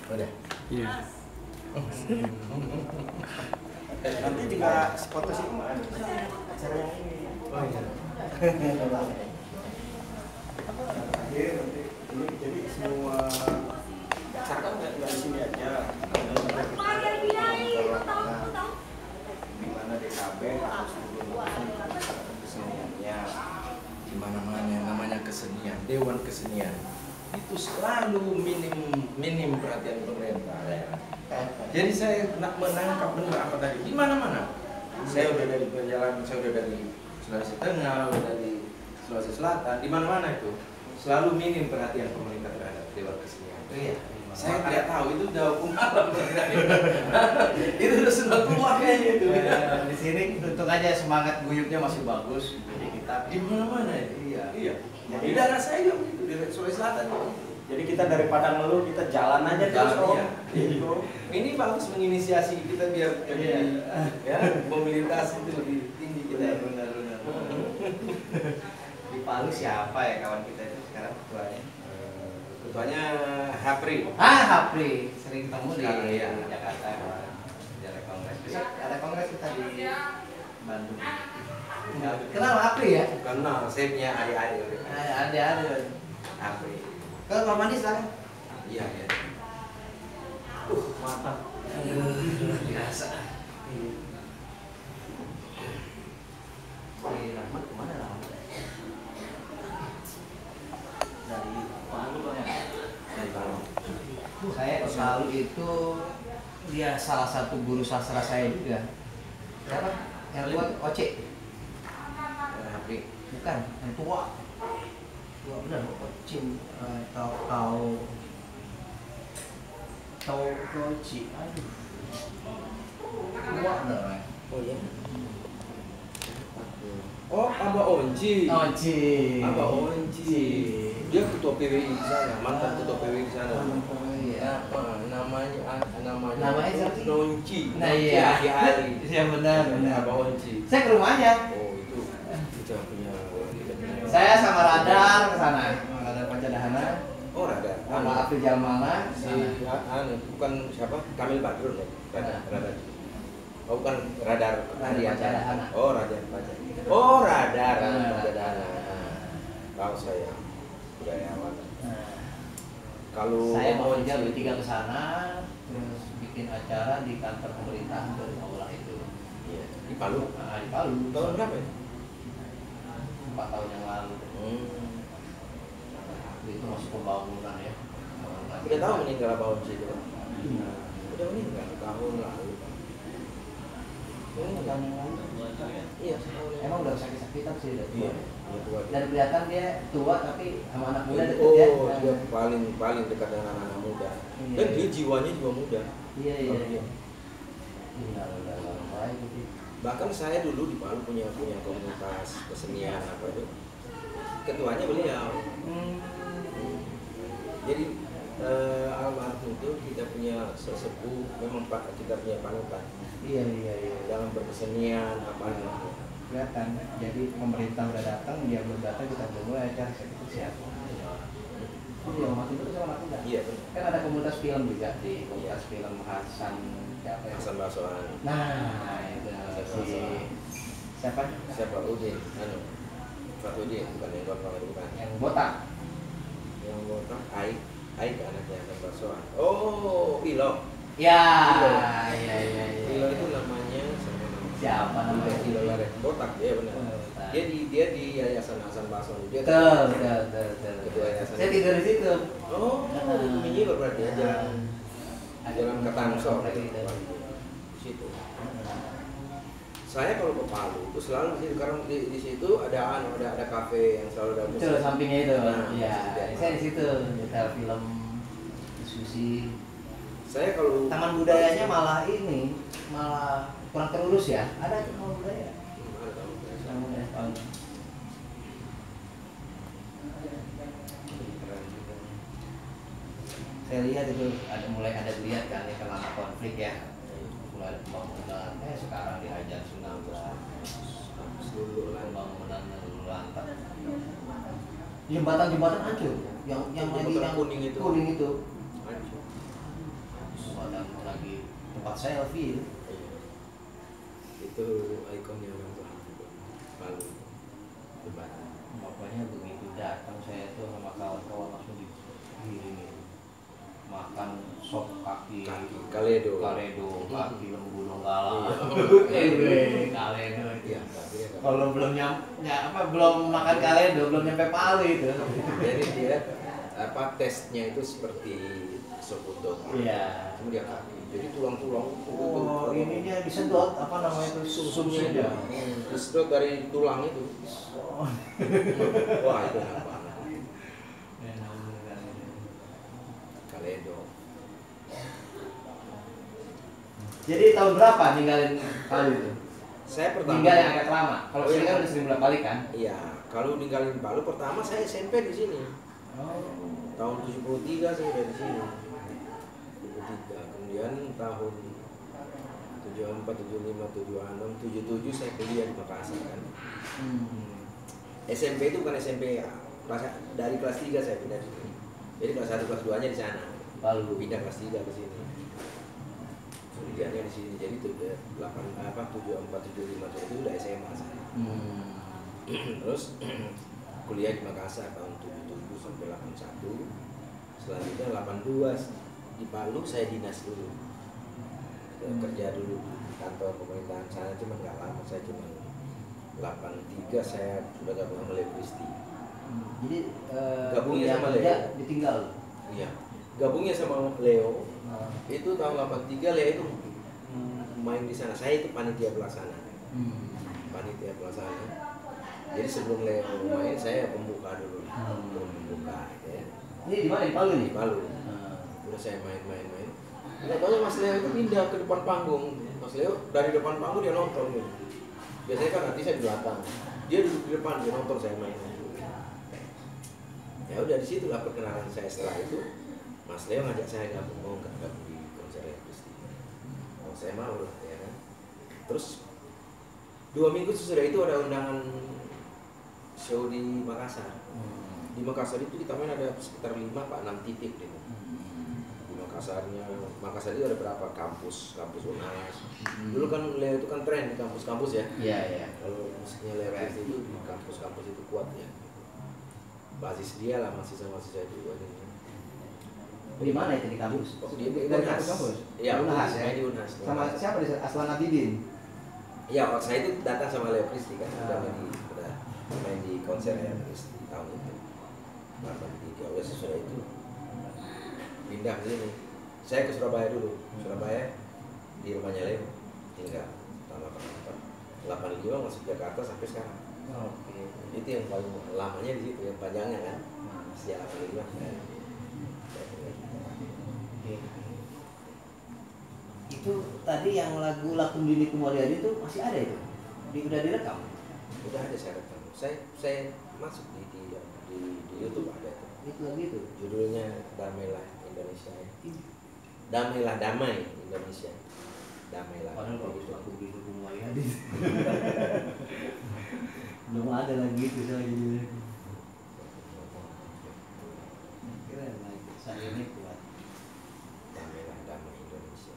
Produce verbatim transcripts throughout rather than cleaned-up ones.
Udah. Iya. Nanti juga foto sih acara yang ini. Oh iya. Ini jadi semua acara kan nggak nggak di sini aja. Di mana D K B harus keseniannya. Di mana-mana yang namanya kesenian, Dewan Kesenian itu selalu minim minim perhatian pemerintah. Jadi saya nak menangkap benar apa tadi di mana-mana. Saya udah dari perjalanan, saya udah dari Sulawesi Tengah, udah dari Sulawesi Selatan, di mana-mana itu selalu minim perhatian pemerintah terhadap Dewan Kesenian. Iya. Saya tidak tahu itu udah hukum alam. Itu udah sudah keluar kayaknya itu. Ya, di sini untung aja semangat guyupnya masih bagus. Jadi kita Di mana-mana ya. iya. Iya. Di daerah saya juga begitu, di Sulawesi Selatan. Jadi kita daripada ngeluh, kita jalan aja terus. Jalan, Om. iya. Gitu. Ini bagus menginisiasi kita biar Iya. ya mobilitas itu lebih tinggi kita. Benar, benar, benar. Di Palu siapa ya kawan kita itu sekarang ketuanya? Ketuanya Hapri. Ah, Hapri, sering ketemu di Sekarang, iya. Jakarta. Jalan kongres. Besok ada kongres kita di Bandung. Kenal Hapri ya? Kenal, saya punya adik-adik. Ah, ada ada. Hapri. Ke Kamar Mandi sekarang? Iya, iya. Uh, mantap. Biasa. Si Rahmat kemana Rahmat? Dari Palu ya? Dari Palu. Saya ke Palu itu dia salah satu guru sastra saya juga. Siapa? Yang tua tuh Oce. Hapri. Bukan, yang tua. Tua benar, Oce. Eh, Tahu tahu tahu Oce. Aduh. Tua benar. Oh iya. Oh, Abah Onci. Oce. Abah Onci. Dia ketua P W I di sana, mantan ketua P W I di sana. Iya. Ah, namanya ah, namanya Namanya siapa sih? Nonci. Nah, Nonci iya. Adi Ali. Iya, benar, benar. Abah Onci. Saya ke rumahnya. Oh, itu kita punya. Saya sama Radar ke sana. Radar Pancadahana. Oh, Radar. Sama Abdul Jamala. Si anu bukan siapa? Kamil Badrun ya. Radar, Radar. Oh, bukan Radar Radar Ariana. Pancadahana. Oh, Radar Pancadahana. Oh, Radar Radar. Pancadahana. Tahu saya. Budayawan. Nah, Kalau saya mau Onci kerja bertiga ke sana, terus bikin acara di kantor pemerintahan dari aula itu. Iya, di Palu. Nah, di Palu. Tahun berapa ya? Empat tahun yang lalu. Hmm. Itu masuk pembangunan ya. Udah tahu meninggal Abah Onci itu? Udah meninggal tahun lalu. Emang tahun yang lalu. Iya, setahun. Emang udah sakit-sakitan sih udah tua. Iya, iya tua. Dan kelihatan dia tua tapi sama anak muda deket Oh, ya. dia paling paling dekat dengan anak muda. Iya. Dan dia jiwanya juga muda. Iya iya. Oh, iya. Iya udah baik gitu. Bahkan saya dulu di Palu punya punya komunitas kesenian apa itu. Ketuanya beliau. Hmm. Jadi eh, almarhum itu kita punya sesepuh, memang Pak kita punya panutan Iya iya iya. dalam berkesenian apa Kelihatan. Jadi pemerintah udah datang, dia belum datang kita belum mulai acara itu siapa? Iya, mati itu sama anak muda. Iya benar. Kan ada komunitas film juga di komunitas film Hasan siapa ya? Hasan Baswan. Nah, itu si siapa? Siapa Udin? Anu, Pak Udin bukan yang bapak bukan. Yang botak. Yang botak Aik, Aik anaknya Hasan Baswan. Oh, Pilo. Ya, Pilo. iya iya iya. Pilo itu namanya Siapa namanya? Pilo Laret. Botak dia benar. Oh, botak. Dia di dia di Yayasan Hasan Baswan. Dia Betul, betul, betul, betul. Ketua yayasan. Saya tidur di situ. Oh, di Minyi berarti ya jalan Ada jalan ke Tangsel komplek itu. di situ. Saya kalau ke Palu itu selalu di situ karena di, di situ ada anu ada ada kafe yang selalu ada Betul, sampingnya itu. Nah, Iya, di situ. saya di situ nyetel film, diskusi. Saya kalau Taman budayanya malah ini, malah kurang terurus ya. Ada taman budaya. Hmm, ada taman budaya. Taman budaya Palu. Saya lihat itu ada mulai ada lihat kan ya karena ada konflik ya, mulai ada pembangunan. Eh sekarang dihajar tsunami, Seluruh lah. pembangunan lalu lantak. Jembatan-jembatan hancur, yang yang lagi Jembatan yang kuning itu. kuning itu. Hancur. Padang lagi tempat selfie. Itu ikonnya orang tua Palu Jembatan. Makanya begitu datang saya tuh sama kawan-kawan langsung dikirimin makan sop kaki, Kaki Kaledo. Kaledo, kaki lembu donggala. Iya. Eh, Kaledo itu. Iya, tapi ya, Kalau belum nyam, ya, apa belum makan Kaledo, belum nyampe Palu itu. jadi dia apa tesnya itu seperti sop udon. Iya. Cuma dia kaki. Jadi tulang-tulang itu Oh, ini dia disedot apa namanya itu sumsumnya dia. Hmm, disedot dari tulang itu. Oh. Wah, itu enak banget. Enak bener ini. Kaledo. Jadi tahun berapa ninggalin Palu itu? Saya pertama Tinggal yang agak lama. Kalau Oh, sini iya. kan udah sering bolak balik kan? Iya, kalau ninggalin Palu pertama saya S M P di sini. Oh. Tahun tujuh puluh tiga saya udah di sini. tujuh puluh tiga. Kemudian tahun tujuh puluh empat, tujuh puluh lima, tujuh puluh enam, tujuh puluh tujuh saya kuliah di Makassar kan. Hmm. S M P itu bukan S M P ya. Kelas, dari kelas tiga saya pindah di sini. Jadi kelas satu, kelas dua nya di sana. Palu. Pindah kelas tiga ke sini. Kuliahnya di sini. Jadi tuh delapan apa tujuh puluh empat, tujuh puluh lima itu udah S M A saya. Hmm. Terus kuliah di Makassar tahun tujuh puluh tujuh sampai delapan puluh satu. Selanjutnya delapan puluh dua di Palu saya dinas dulu. Hmm. Kerja dulu di kantor pemerintahan sana, cuma nggak lama, saya cuma delapan puluh tiga saya sudah gabung sama Leo Kristi. Hmm. Jadi eh, Gabungnya kuliah sama kerja Leo. ditinggal. Iya. Gabungnya sama Leo Nah. itu tahun delapan puluh tiga. Leo itu mm, main di sana. Saya itu panitia pelaksana. Hmm. Panitia pelaksana. Jadi sebelum Leo main saya pembuka dulu. Hmm. Pembuka ya. Ini di mana di Palu nih? Di Palu. Nah. Udah saya main-main-main. Nggak tahu Mas Leo itu pindah ke depan panggung. Mas Leo dari depan panggung dia nonton gitu. Biasanya kan nanti saya di belakang. Dia duduk di depan, dia nonton saya main. Ya udah di situ lah perkenalan saya. Setelah itu Mas Leo ngajak saya gabung, mau nggak gabung di konser Leo Kristi. Oh, saya mau lah ya kan. Terus dua minggu sesudah itu ada undangan show di Makassar. Hmm. Di Makassar itu kita main ada sekitar lima pak enam titik gitu. Di Makassarnya, Makassar itu ada berapa kampus, kampus U N A S. Hmm. Dulu kan Leo itu kan tren di kampus-kampus ya. Iya, iya. Kalau musiknya Leo Kristi itu di kampus-kampus itu kuat ya. Basis dia lah mahasiswa-mahasiswa itu ada. Di mana itu di kampus? Oh, di, di Dari Unas. kampus-kampus? Iya, Di Unas ya. di Unas. Sama siapa di Aslan Abidin? Iya, waktu saya itu datang sama Leo Kristi kan, udah Ah. main di udah main di konser Leo Kristi tahun itu. delapan puluh tiga. Oleh sesudah itu pindah ke sini. Saya ke Surabaya dulu. Surabaya di rumahnya Leo tinggal selama berapa? delapan puluh lima masuk Jakarta sampai sekarang. Oke. Itu yang paling lamanya di situ, yang panjangnya kan. Sejak delapan puluh lima. Kan. Oke. Itu tadi yang lagu Lakum Dini Kumariadi itu masih ada itu? Di, udah direkam? Udah ada saya rekam. Saya saya masuk di di, di, di YouTube ada itu. Itu lagu itu? Judulnya Damailah Indonesia. Damailah damai Indonesia. Damailah. Padahal bagus Itu. Lakum Dini Kumariadi. Belum ada lagi itu saya jadi. Keren lagi. Saya ini kuat. Damailah damai Indonesia.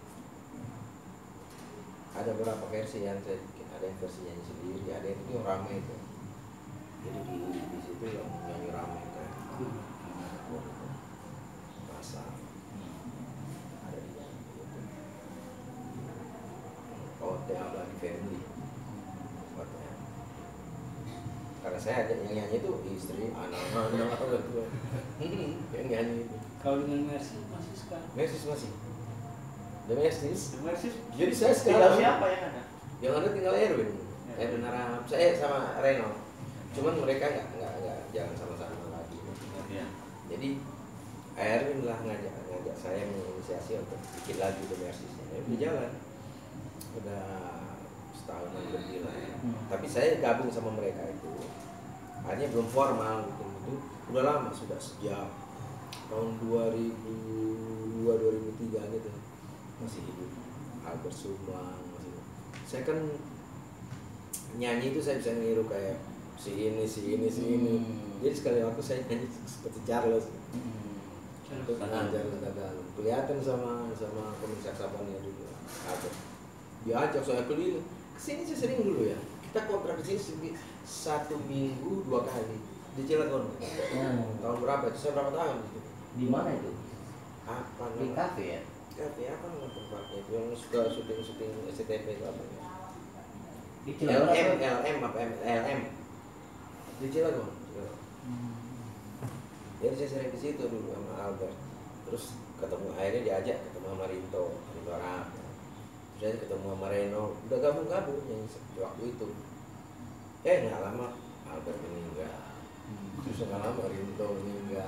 Ada beberapa versi yang saya bikin, ada yang versi nyanyi sendiri, ada yang itu ramai itu. Jadi di di situ yang nyanyi ramai kan. Masa ada di situ. Oh, Teh Abadi Family. Buatnya. Karena saya ada yang nyanyi itu istri, anak-anak atau berdua. Yang nyanyi itu. Kalau dengan Mercy masih sekarang. Mersis masih. The Mersis. Mercy Jadi saya tinggal sekarang siapa yang ada? yang ada tinggal Erwin. Ya. Erwin Arab. Saya sama Reno. Cuman mereka nggak nggak nggak jalan sama-sama lagi. Iya. Jadi Erwin lah ngajak ngajak saya menginisiasi untuk bikin lagi The Mersis. Ya, udah jalan. Udah setahunan lebih lah ya. Hmm. Tapi saya gabung sama mereka itu. Hanya belum formal gitu. Itu udah lama, sudah sejak tahun dua ribu dua dua ribu tiga gitu. Masih hidup. Albert Sumlang masih. Saya kan nyanyi itu saya bisa niru kayak si ini, si ini, si ini. Hmm. Jadi sekali waktu saya nyanyi seperti Charles. Hmm. Untuk ngajar kata dalam. Kelihatan sama sama pemirsa Sabannya dulu. Ada. Diajak saya keliling. Kesini saya sering dulu ya. Kita kontrak ke sini satu minggu dua kali di Cilegon. Oh. Tahun berapa? Itu saya berapa tahun? Di mana itu? Apa Di namanya? kafe ya? Kafe apa nama tempatnya itu yang suka syuting-syuting S C T V itu apa ya? Di L Cilegon M, apa? L M apa M L M di Cilegon. Hmm. Jadi saya sering ke situ dulu sama Albert. Terus ketemu akhirnya diajak ketemu sama Rinto, Rinto Arab. Terus saya ketemu sama Reno, udah gabung-gabung yang waktu itu. Eh nggak lama Albert meninggal. Terus nggak lama Rinto meninggal.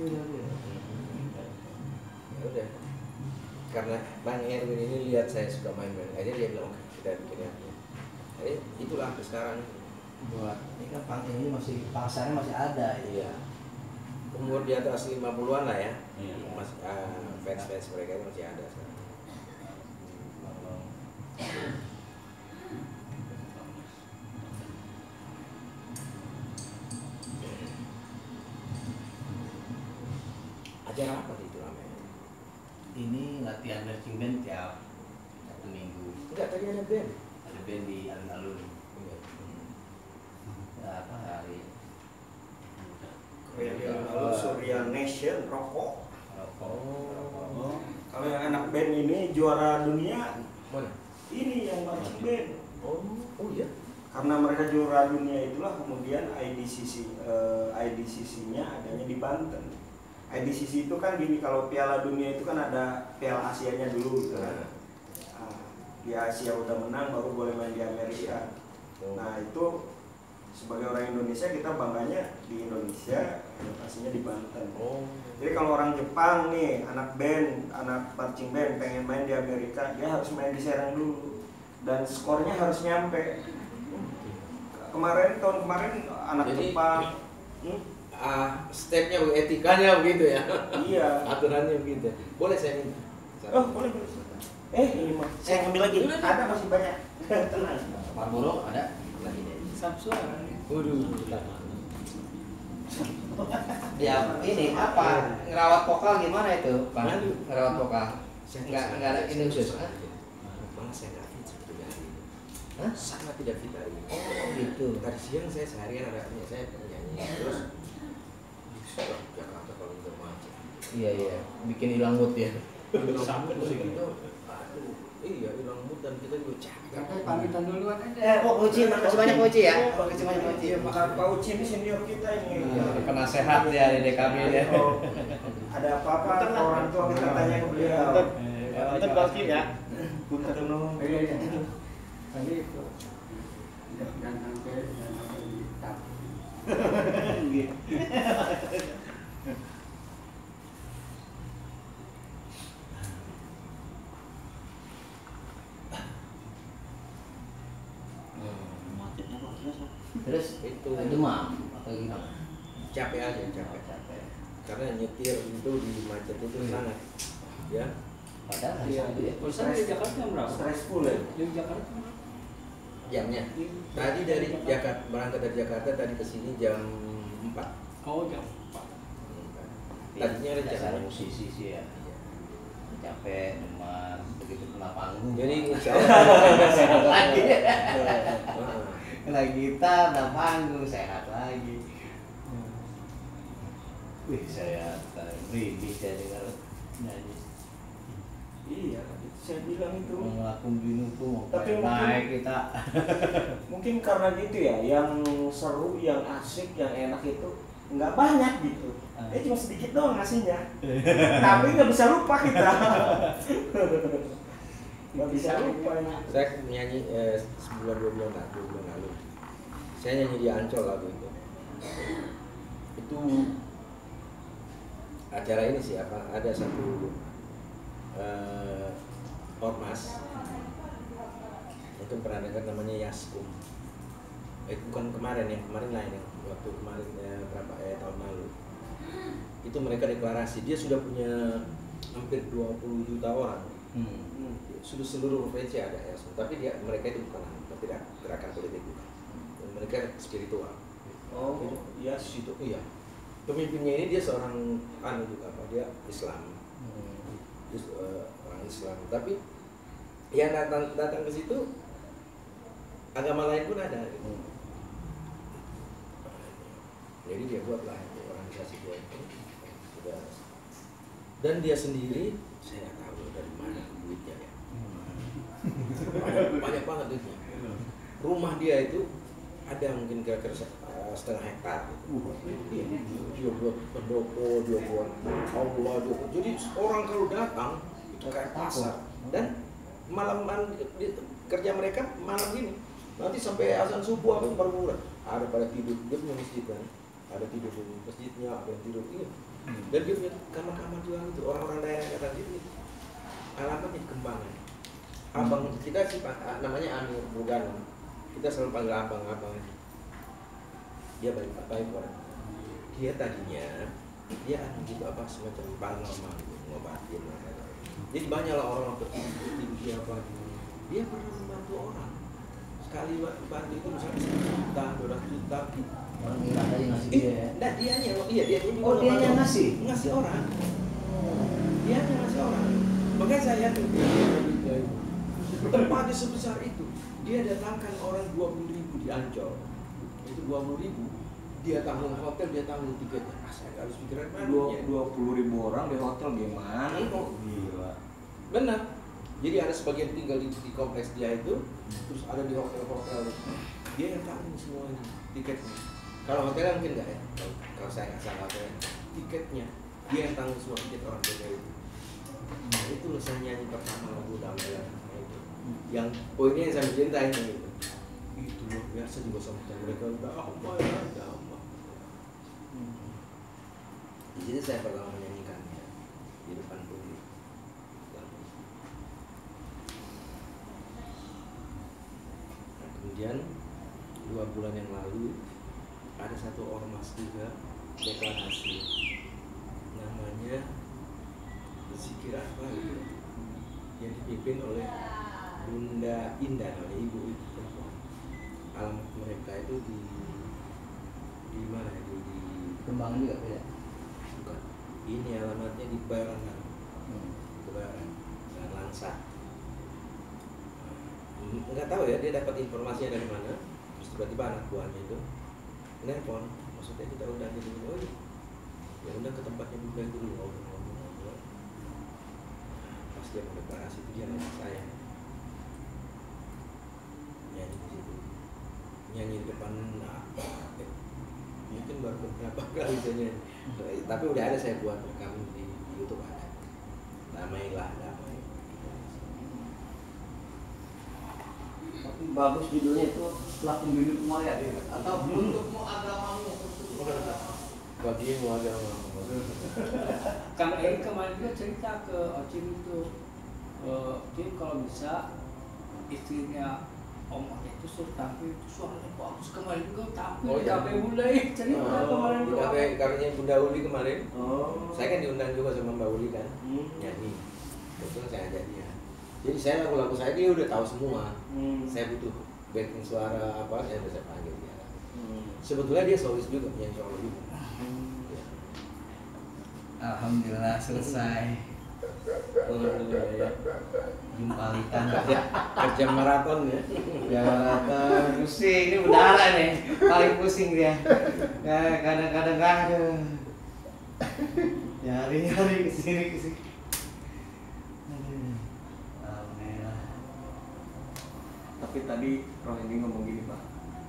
Ya udah. Karena Bang Erwin ini lihat saya suka main-main aja, dia bilang oke kita bikin ya. Jadi itulah sampai sekarang. Buat ini kan panggung ini masih pasarnya masih ada ya. Iya. Umur di atas lima puluhan lah ya. Iya. Mas, uh, fans-fans mereka itu masih ada sekarang. Acara apa itu namanya? Ini latihan marching band tiap satu minggu. Enggak, tadi ada band. Ada band di alun-alun. Enggak. Ya, apa hari? Korea lalu Surya Nation rokok. Rokok. Oh. Kalau yang anak band ini juara dunia, Mana? ini yang marching band. Oh, oh iya. Karena mereka juara dunia itulah kemudian I D C C eh, I D C C-nya adanya di Banten. I D C C itu kan gini, kalau Piala Dunia itu kan ada Piala Asianya dulu gitu kan. Nah, di Asia udah menang baru boleh main di Amerika. Oh. Nah itu sebagai orang Indonesia kita bangganya di Indonesia, lokasinya di Banten. Oh. Jadi kalau orang Jepang nih, anak band, anak marching band pengen main di Amerika, dia harus main di Serang dulu dan skornya harus nyampe. Kemarin tahun kemarin anak Jadi, Jepang, hmm? Ah, stepnya, etikanya begitu ya. Iya. Aturannya begitu. Boleh saya minta? Oh boleh boleh. Eh ini mah, saya ambil lagi. Ada masih banyak. Tenang. Marlboro ada lagi deh. Samsul. Waduh. Ya ini apa? Ngerawat vokal gimana itu, Pak? Aduh. Ngerawat vokal. Saya Nggak nggak ada ini khusus. Malah saya nggak fit sebetulnya hari ini. Hah? Sangat tidak fit hari ini. Oh gitu. Tadi siang saya seharian ada saya nyanyi terus setelah Jakarta kalau udah macet. Iya iya. Bikin hilang mood ya. Sama musik itu, aduh, iya hilang mood dan kita juga capek. Kakak pamitan duluan aja. Eh, oh Uci, makasih banyak Uci ya. Makasih banyak Uci. Iya, maka Pak Uci ini senior kita ini. Penasehat ya di D K B ya. Oh, ada apa-apa orang tua kita tanya ke beliau. Itu pasti ya. Punten dulu. Iya iya. Tadi itu. Dan sampai dan sampai di tap. Terus Itu demam atau gimana? capek aja, capek. Capek. Karena nyetir itu di macet itu Hmm. sangat, ya. Padahal Iya. satu ya. Perusahaan di Jakarta jam berapa? Stressful ya. Di Jakarta. Jamnya. Tadi dari Jakarta berangkat dari Jakarta tadi ke sini jam empat. Oh jam empat. Tadinya Dasar rencana musisi sih ya. Capek, demam, begitu kena panggung. Jadi insya Allah sehat lagi. Heeh. Kena gitar, kena panggung, sehat lagi. Wih, saya merinding saya dengar nyanyi. Iya, saya bilang itu. Mau ngelakuin gini tuh, mau Tapi pengen mungkin- naik kita. Mungkin karena gitu ya, yang seru, yang asik, yang enak itu nggak banyak gitu. Ah. Eh cuma sedikit doang ngasihnya. Tapi nggak bisa lupa kita. Nggak bisa lupa. Saya nyanyi eh, sebulan dua bulan lalu, dua bulan lalu. Saya nyanyi di Ancol lagu itu. Itu acara ini sih apa? Ada satu eh, ormas. Itu pernah dengar namanya Yaskum. Eh, bukan kemarin yang kemarin lain yang waktu kemarin eh, berapa eh, tahun lalu. Itu mereka deklarasi dia sudah punya hampir dua puluh juta orang. Hmm. Sudah seluruh provinsi ada ya, tapi dia mereka itu bukan tidak gerakan politik bukan, mereka spiritual. Oh, iya. Situ iya, pemimpinnya ini dia seorang anu juga apa dia Islam, dia uh, orang Islam, tapi yang datang datang ke situ agama lain pun ada. Gitu. Jadi dia buatlah itu organisasi dia itu sudah, dan dia sendiri saya nggak tahu dari mana duitnya ya. banyak, banyak banget duitnya. Rumah dia itu ada mungkin kira-kira setengah hektar gitu. Dia, dia buat pendopo, dia buat Allah, dia buat. Jadi orang kalau datang itu kayak pasar, dan malam kerja mereka malam ini nanti sampai azan subuh apa baru mulai. Ada pada tidur, dia punya masjid kan, ada tidur di masjidnya, ada yang tidur iya. Dan dia punya kamar-kamar juga itu, orang-orang daerah datang gitu. Alamatnya Kembangan. Abang kita sih namanya Amir Bugano. Kita selalu panggil abang-abang. Dia baik baik orang. Dia tadinya dia ada gitu apa semacam paranormal ngobatin. Jadi banyaklah orang seperti dia apa dia pernah membantu orang. Sekali bantu itu misalnya satu juta, dua ratus juta. Orang ngira aja ngasih dia ya. Nah, dianya, iya dia juga. Oh, dia yang ngasih? Ngasih orang. Dia yang ngasih orang. Makanya saya tuh tempatnya sebesar itu. Dia datangkan orang dua puluh ribu di Ancol. Itu dua puluh ribu. Dia tanggung hotel, dia tanggung tiketnya. Ah, saya harus pikiran mana? dua puluh ribu orang di hotel gimana? Kok Gila. benar. Jadi ada sebagian tinggal di, di kompleks dia itu, terus ada di hotel-hotel. Dia yang tanggung semuanya tiketnya. Kalau hotelnya mungkin enggak ya. Kalau, kalau saya nggak salah hotelnya, tiketnya dia yang tanggung semua tiket orang tua itu. Nah, itu loh saya nyanyi pertama lagu Damai itu. Yang poinnya yang saya mencintai itu. Itu luar biasa juga sama mereka udah apa ya, udah apa. Di situ saya pertama menyanyikannya di depan publik. Nah, kemudian dua bulan yang lalu ada satu ormas juga deklarasi namanya Zikir apa gitu yang dipimpin oleh Bunda Indah, namanya ibu itu perempuan. Alamat mereka itu di di mana ya? Di, di Kembangan juga beda. bukan. Ini alamatnya di Kebayoran kan? Hmm. Kebayoran dan Langsa. Hmm, nggak tahu ya dia dapat informasinya dari mana. Terus tiba-tiba anak buahnya itu nelpon, maksudnya kita undang gitu, oh iya, ya undang ke tempatnya Bunda itu dulu ngobrol-ngobrol. Pas dia mau deklarasi itu dia nanya saya. Nyanyi di situ, nyanyi di depan nah, eh, mungkin baru beberapa kali saya nyanyi, tapi udah ada saya buat rekam di, di YouTube ada. Damailah damai. Tapi bagus judulnya itu telah pembimbing maya atau untukmu agamamu. Bagimu agama. Kang Eri kemarin juga cerita ke Ocim itu, Ocim kalau bisa istrinya Om Ocim itu suruh tampil, itu suaranya bagus kemarin juga tampil Oh, di iya. kafe mulai cerita Oh, kemarin di juga. kafe kamarnya Bunda Uli kemarin. Oh. Saya kan diundang juga sama Mbak Uli kan, Hmm. nyanyi. Betul saya ajak dia. Jadi saya lagu-lagu saya dia udah tahu semua. Hmm. Saya butuh backing suara apa, saya bisa panggil dia. Hmm. Sebetulnya dia solis juga, penyanyi solo juga. Hmm. Ya. Alhamdulillah selesai. Alhamdulillah ya. Jumpalitan. Kerja, kerja maraton ya. Ya rata pusing, ini udara nih paling pusing dia. Ya, kadang-kadang ada. Nyari-nyari kesini kesini. Aduh. Alhamdulillah. Tapi tadi Roh ini ngomong gini Pak.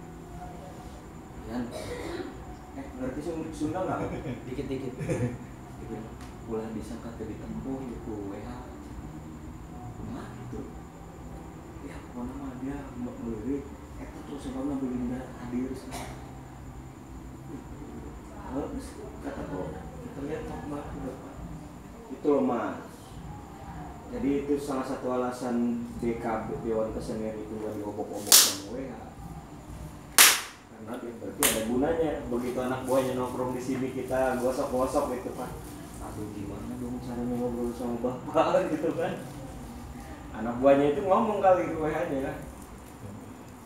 Yan, eh ngerti Sun- Sunda nggak? Dikit-dikit. Ulah disangka tadi tempuh itu W H. Nah itu. Ya pokoknya mah dia mbak melirik. Eta terus sebabnya belinda hadir semua. Terus kata kok kita lihat top mah udah Pak. Itu loh Mas. Jadi itu salah satu alasan D K B Dewan Kesenian itu nggak diobok-obok sama W H. Karena dia berarti ada gunanya. Begitu anak buahnya nongkrong di sini kita gosok-gosok gitu Pak. Aduh gimana dong caranya ngobrol sama bapak gitu kan. Anak buahnya itu ngomong kali ke W H-nya.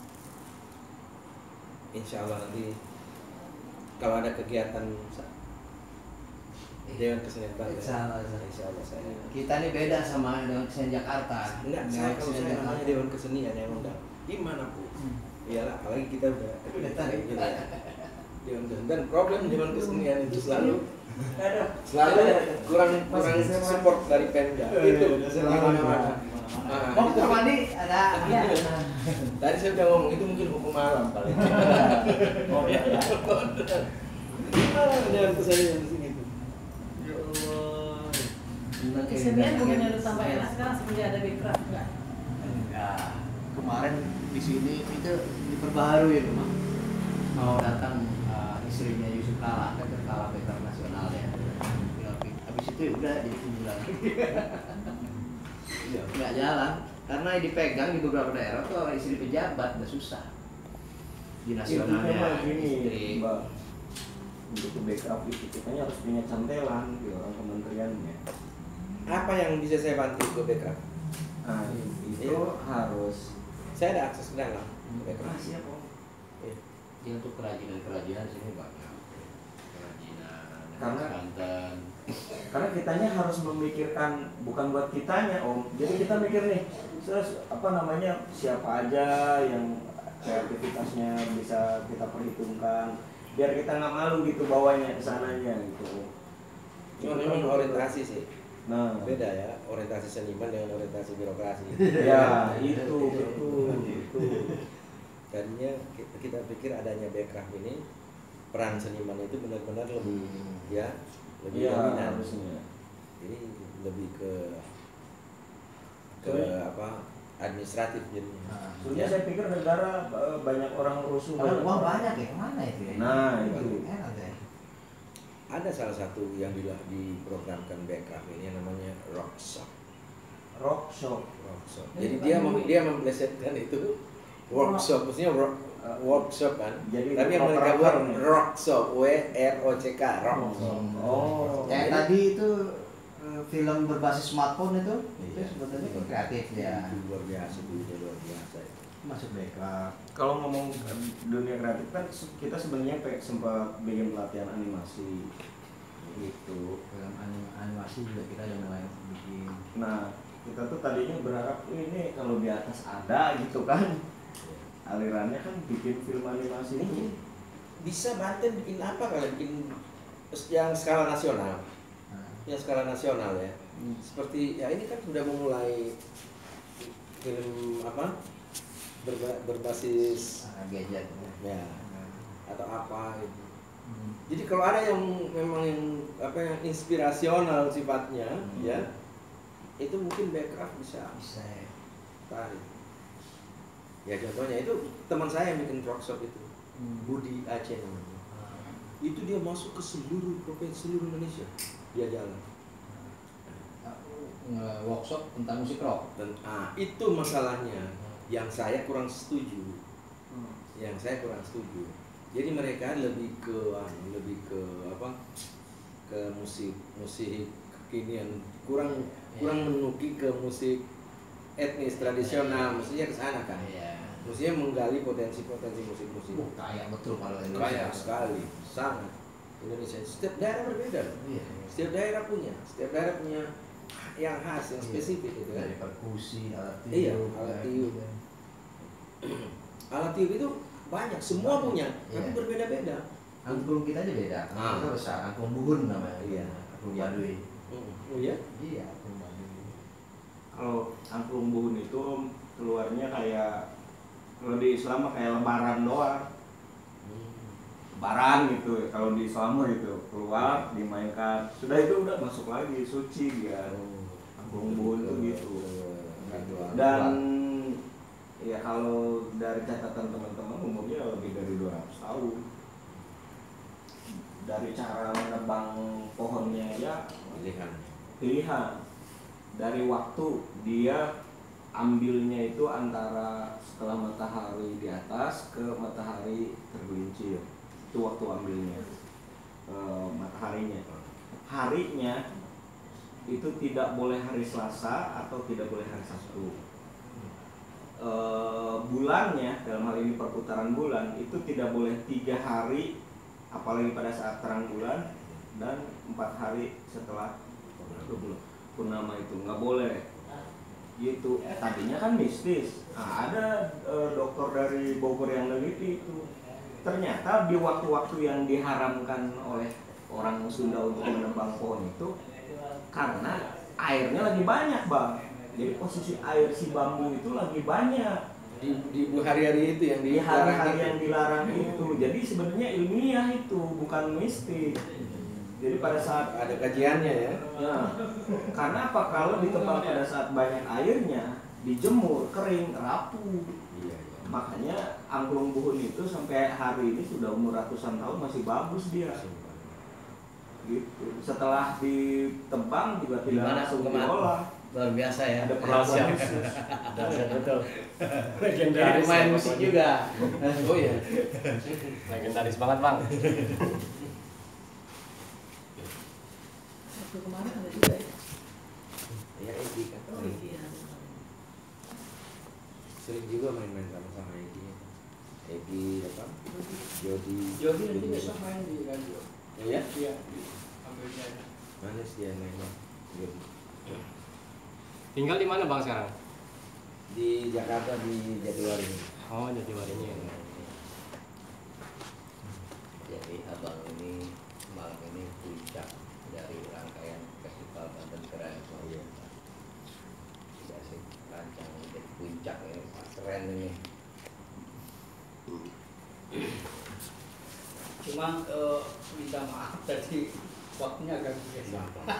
Insya Allah nanti kalau ada kegiatan Dewan Kesenian Banten. Insya Allah, Ustaz. Insya Allah saya. Kita nih beda sama Dewan Kesenian Jakarta. Enggak, saya kalau saya namanya Dewan Kesenian yang undang. Gimana pun. Hmm. Iyalah, apalagi kita udah Udah tarik. gitu ya. Dewan Kesenian. Dan problem Dewan Kesenian itu selalu Ada. selalu kurang kurang support dari Pemda. Itu gimana-mana. Nah, Oh, itu Pak Mandi ada. Ya. tadi saya udah ngomong itu mungkin hukum alam paling. Oh iya. Dewan Kesenian di sini tuh. Ya Allah. Kesenian bukannya lu tambah enak sekarang semenjak ada Bekraf enggak? Enggak. Kemarin di sini itu diperbaharui rumah. Mau datang uh, istrinya Yusuf Kala, kan Kala Bekraf nasional ya. Habis itu ya udah jadi kunjulan. Iya. Nggak jalan karena dipegang di beberapa daerah tuh istri pejabat udah susah. Di Intinya nasionalnya mah gini, istri. Mbak. Untuk ke backup itu kita harus punya cantelan di orang kementeriannya. Apa yang bisa saya bantu ke Bekraf? Nah, itu Iya. harus. Saya ada akses ke dalam Bekraf. Ah, siap Om. Iya. Ya, untuk kerajinan-kerajinan sini banyak. Kerajinan, Karena- Banten. Karena kitanya harus memikirkan bukan buat kitanya Om. Jadi kita mikir nih, terus apa namanya siapa aja yang kreativitasnya bisa kita perhitungkan, biar kita nggak malu gitu bawanya ke sananya gitu. Cuma memang orientasi sih. Nah, Beda ya, orientasi seniman dengan orientasi birokrasi. ya itu betul itu. Tadinya kita, kita pikir adanya Bekraf ini peran seniman itu benar-benar lebih ya lebih Iya dominan. harusnya. Jadi lebih ke ke Soalnya- apa administratif jadinya. Nah, Sebenarnya saya pikir negara eh, banyak orang rusuh. kalau uang banyak ya kemana itu ya? Nah itu. Enak ya. Ada salah satu yang di- diprogramkan Bekraf ini yang namanya workshop. Rock shop. Workshop. Ini Jadi bukan dia duit. mem- dia memplesetkan itu workshop, maksudnya work, uh, workshop kan. Jadi Tapi yang mereka operator buat nih. workshop, W R O C K, workshop. Oh. Kayak tadi itu eh, film berbasis smartphone itu, itu Iya. sebetulnya kan kreatif ya. Itu luar biasa, itu itu luar biasa. Masuk Bekraf. Kalau ngomong dunia kreatif kan kita sebenarnya kayak sempat bikin pelatihan animasi gitu. Film anim- animasi juga kita udah mulai bikin. Nah kita tuh tadinya berharap "Wih, ini kalau di atas ada gitu kan alirannya kan bikin film animasi Ini itu. bisa Banten bikin apa kalau bikin yang skala nasional? Nah, Yang skala nasional ya. Hmm. Seperti ya ini kan sudah memulai film apa? Berba- berbasis ah, gadget. ya Nah, atau apa gitu. hmm. Jadi kalau ada yang memang yang apa yang inspirasional sifatnya Hmm. ya itu mungkin Bekraf bisa Bisa ya. tarik. Ya contohnya itu teman saya yang bikin workshop itu Hmm. Budi Aceh namanya. Ah, Itu dia masuk ke seluruh provinsi seluruh Indonesia dia jalan. nge- workshop tentang musik rock. Dan ah, itu masalahnya yang saya kurang setuju. Yang saya kurang setuju. Jadi mereka lebih ke anu, lebih ke apa? Ke musik musik kekinian kurang kurang menuki ke musik etnis tradisional, mestinya ke sana kan. Iya. Mestinya menggali potensi-potensi musik-musik. Uh, kaya betul kalau Kaya Indonesia. sekali, sangat. Indonesia setiap daerah berbeda. Iya. Setiap daerah punya, setiap daerah punya yang khas, yang Iya. spesifik gitu kan. Dari perkusi, alat tiup. Iya, alat tiup. Alat tiup itu banyak, semua punya, tapi Iya. berbeda-beda. Angklung kita aja beda. Angklung Ah. kita besar, angklung buhun namanya. Iya. Angklung Baduy. Oh iya? Iya, angklung Baduy. Kalau angklung buhun itu Om, keluarnya kayak kalau di Islam mah kayak lebaran doang. Lebaran gitu kalau di Islam mah gitu keluar dimainkan sudah itu udah masuk lagi suci dia angklung buhun tuh gitu. Dan ya kalau dari catatan teman-teman umurnya lebih dari dua ratus tahun. Dari cara menebang pohonnya ya Pilihan. pilihan. Dari waktu dia ambilnya itu antara setelah matahari di atas ke matahari tergelincir. Itu waktu ambilnya e, mataharinya. Harinya itu tidak boleh hari Selasa atau tidak boleh hari Sabtu. E, bulannya dalam hal ini perputaran bulan itu tidak boleh tiga hari, apalagi pada saat terang bulan dan empat hari setelah purnama itu nggak boleh gitu. Tadinya kan mistis. Nah, ada e, dokter dari Bogor yang neliti itu, ternyata di waktu-waktu yang diharamkan oleh orang Sunda untuk menebang pohon itu karena airnya lagi banyak, Bang. Jadi posisi air si bambu itu lagi banyak di, di hari-hari itu yang di dilarang hari-hari itu. yang dilarang itu. Jadi sebenarnya ilmiah itu, bukan mistik. Jadi pada saat Ada kajiannya ya. ya, karena apa, kalau ditebang pada saat banyak airnya, dijemur, kering, rapuh. Iya, iya. Makanya angklung buhun itu sampai hari ini sudah umur ratusan tahun masih bagus dia. Gitu. Setelah ditebang juga tidak Gimana langsung kemana? diolah. Luar biasa ya. Ada perlakuan khusus. Dahsyat betul. Legendaris. Jadi pemain musik juga. Oh iya. Legendaris banget bang. Waktu kemarin ada juga ya. Ya Egi kan. Oh iya. Sering juga main-main sama-sama Egi. Egi apa? Jody. Jody nanti besok main di radio. Iya? Iya. Ambilnya. Mana sih dia main? Jody. Tinggal di mana bang sekarang? Di Jakarta di Jatiwaringin. Oh jadi waringin. Jadi abang ini malam ini puncak dari rangkaian festival Banten Keren. Oh iya. Tidak sih rancang jadi puncak ini, keren ini. Cuma eh, minta maaf tadi waktunya agak biasa.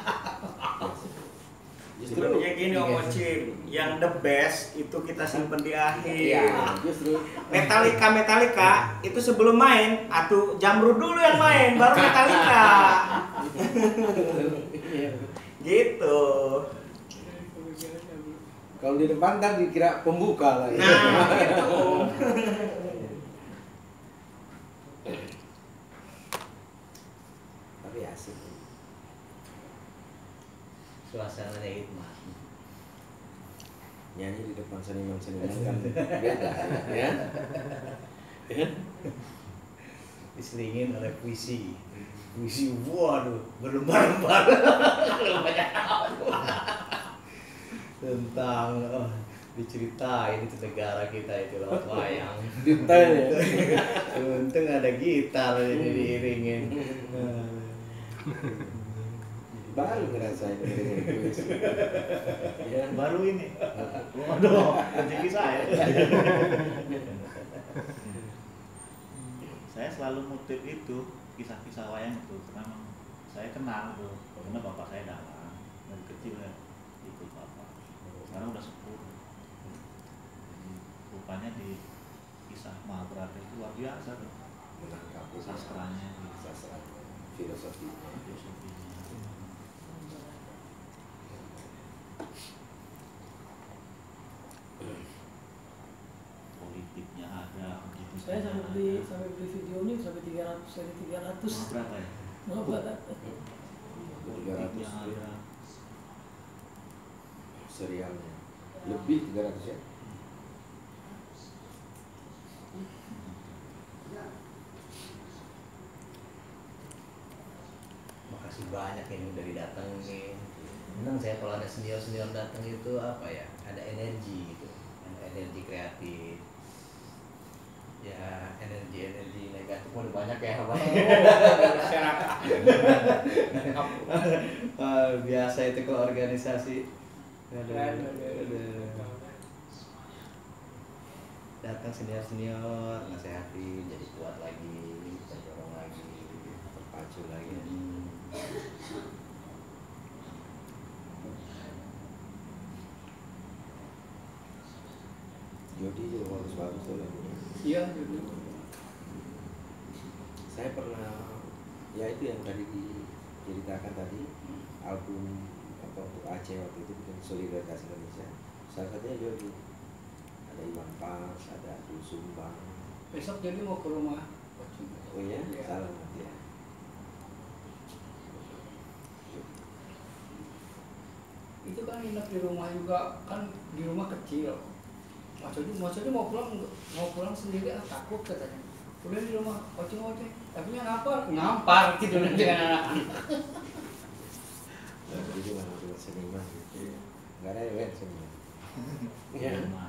Justru Sebenarnya gini Om Ocim, yang the best itu kita simpen di akhir. Iya, justru Metallica Metallica itu sebelum main, atau Jamrud dulu yang main, baru Metallica. Gitu. kalau di depan ntar dikira pembuka lah ya. Nah, gitu. Tapi asik. Suasananya hikmah. Nyanyi di depan seniman-seniman kan beda ya. Diselingin oleh puisi. Puisi, waduh, berlembar-lembar. Banyak tentang oh, diceritain itu negara kita itu lewat wayang. Detail ya. Untung ada gitar jadi diiringin. Baru ngerasain dengerin puisi. Ya, Baru ini. Waduh, rezeki saya. Saya selalu motif itu kisah-kisah wayang itu karena memang saya kenal tuh karena bapak saya dalang dari kecil ya ikut bapak, sekarang udah sepuh. Jadi rupanya di kisah Mahabharata itu luar biasa tuh menangkap sastranya gitu. sastra filosofinya. Filosofinya. Politiknya ada, Saya sampai beli sampai beli videonya sampai tiga ratus dari tiga ratus. berapa ya? Mau banget. tiga ratus Politiknya ada. serialnya. Lebih tiga ratus ya. Makasih banyak yang udah didatengin. Senang saya kalau ada senior-senior datang itu apa ya? Ada energi gitu, energi kreatif. Ya energi-energi negatif pun banyak ya apa? Oh, biasa itu ke organisasi. Aduh, aduh. Datang senior-senior, nasehatin jadi kuat lagi, kita dorong lagi, terpacu lagi. Hmm. Jody juga bagus-bagus tuh lagunya. Iya, jadi Saya pernah, ya itu yang tadi diceritakan tadi, album apa untuk Aceh waktu itu bikin Solidaritas Indonesia. Salah satunya Jody. Ada Iwan Fals, ada Abdul Sumbang. besok jadi mau ke rumah. Oh iya, Iya. salah nanti ya. Itu kan nginep di rumah juga, kan di rumah kecil. Maksudnya, maksudnya mau pulang mau pulang sendiri, ah, takut katanya. Udah di rumah, oceng-oceng. Tapi yang apa? Ngampar gitu dengan anak-anak. Jadi juga nggak seniman. Nggak ada event seniman. Ya.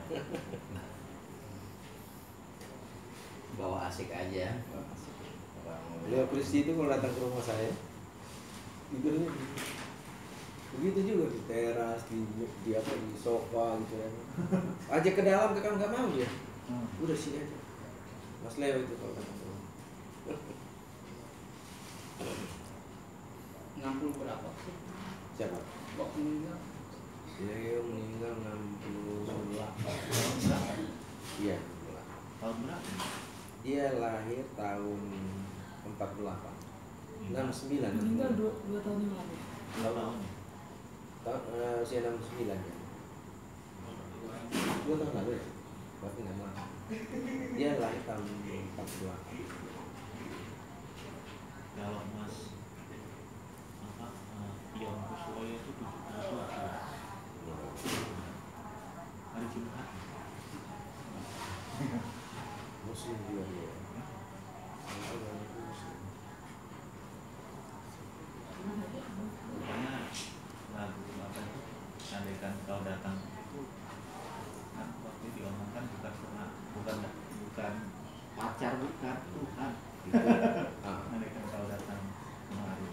Bawa asik aja. Leo Kristi itu kalau datang ke rumah saya, tidurnya begitu juga di teras, di, di apa di sofa gitu kan. Ajak ke dalam ke kamar nggak mau dia. Udah sini aja. Mas Leo itu kalau datang ke rumah. enam puluh berapa sih? Siapa? Waktu meninggal. Leo meninggal enam puluh delapan. Iya. Tahun berapa? Dia lahir tahun empat puluh delapan. enam puluh sembilan. Meninggal dua, dua tahun yang lalu. Berapa tahun? Tahun uh, usia enam puluh sembilan ya. Dua tahun lalu ya. Berarti enggak lama. Dia lahir tahun empat puluh delapan. Kalau Mas apa uh, Ion Kuswoyo itu tujuh puluh tujuh hari Jumat. Muslim juga dia. Rupanya lagu apa itu andaikan kau datang itu kan waktu diomongkan bukan pernah bukan bukan pacar bukan Tuhan gitu. Ah. Andaikan kau datang kemari.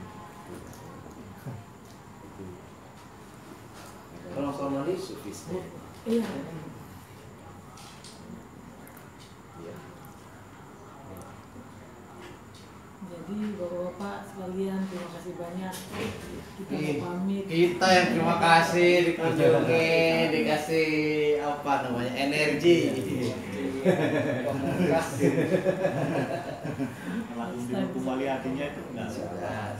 Kalau formalis sufisnya. Iya. Iya. Jadi bapak-bapak sekalian terima kasih banyak. Kita Ih, mau pamit. Kita yang terima kasih dikunjungi, dikasih apa namanya energi. Langsung dihukum kembali hatinya itu enggak Sudah.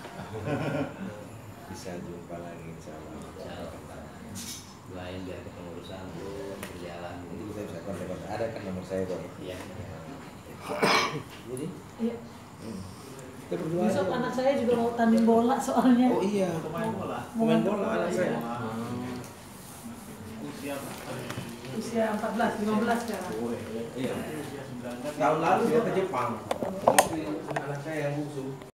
Bisa jumpa lagi insyaallah. Doain biar kepengurusan berjalan. Nanti kita bisa kontak-kontak. Ada kan nomor saya Bang? Iya. Jadi Iya. hmm. Kita berdua Besok aja. anak saya juga mau tanding bola soalnya. Oh iya, pemain bola. pemain bola anak saya. Usia berapa? Usia empat belas, lima belas sekarang. Iya. Usia sembilan belas. Tahun lalu dia ke Jepang. Waktu anak saya yang bungsu.